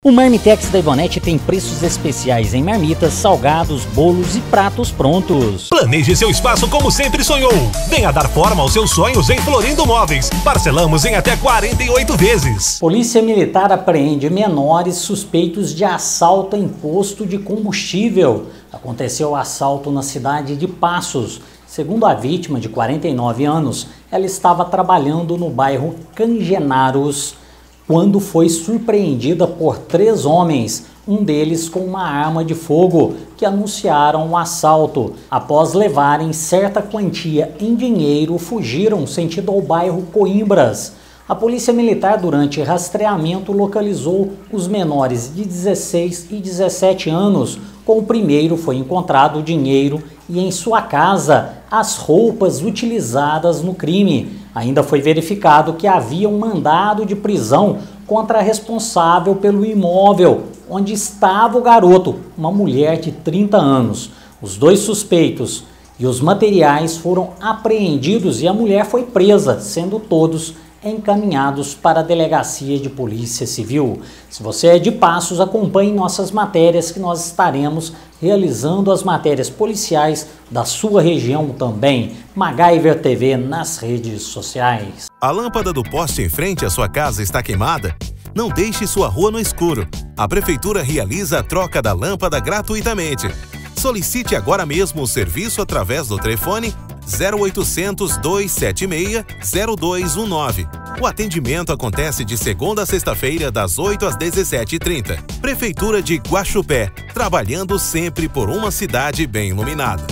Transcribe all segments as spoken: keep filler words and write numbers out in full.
O Marmitex da Ivonete tem preços especiais em marmitas, salgados, bolos e pratos prontos. Planeje seu espaço como sempre sonhou. Venha dar forma aos seus sonhos em Florindo Móveis. Parcelamos em até quarenta e oito vezes. Polícia Militar apreende menores suspeitos de assalto em posto de combustível. Aconteceu o assalto na cidade de Passos. Segundo a vítima, de quarenta e nove anos, ela estava trabalhando no bairro Cangenaros, quando foi surpreendida por três homens, um deles com uma arma de fogo, que anunciaram o assalto. Após levarem certa quantia em dinheiro, fugiram sentido ao bairro Coimbras. A Polícia Militar, durante rastreamento, localizou os menores de dezesseis e dezessete anos. Com o primeiro foi encontrado o dinheiro e em sua casa as roupas utilizadas no crime. Ainda foi verificado que havia um mandado de prisão contra a responsável pelo imóvel onde estava o garoto, uma mulher de trinta anos. Os dois suspeitos e os materiais foram apreendidos e a mulher foi presa, sendo todos encaminhados para a Delegacia de Polícia Civil. Se você é de Passos, acompanhe nossas matérias, que nós estaremos realizando as matérias policiais da sua região também. MacGyver T V nas redes sociais. A lâmpada do poste em frente à sua casa está queimada? Não deixe sua rua no escuro. A Prefeitura realiza a troca da lâmpada gratuitamente. Solicite agora mesmo o serviço através do telefone zero oitocentos, dois sete seis, zero dois um nove. O atendimento acontece de segunda a sexta-feira, das oito às dezessete e trinta. Prefeitura de Guaxupé, trabalhando sempre por uma cidade bem iluminada.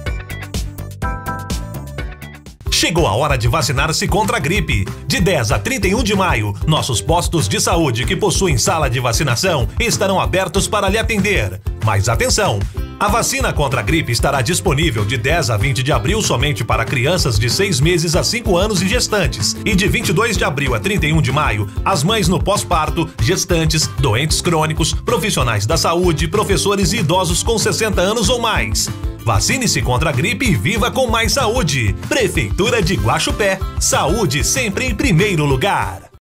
Chegou a hora de vacinar-se contra a gripe. De dez a trinta e um de maio, nossos postos de saúde que possuem sala de vacinação estarão abertos para lhe atender. Mas atenção! A vacina contra a gripe estará disponível de dez a vinte de abril somente para crianças de seis meses a cinco anos e gestantes. E de vinte e dois de abril a trinta e um de maio, as mães no pós-parto, gestantes, doentes crônicos, profissionais da saúde, professores e idosos com sessenta anos ou mais. Vacine-se contra a gripe e viva com mais saúde. Prefeitura de Guaxupé. Saúde sempre em primeiro lugar.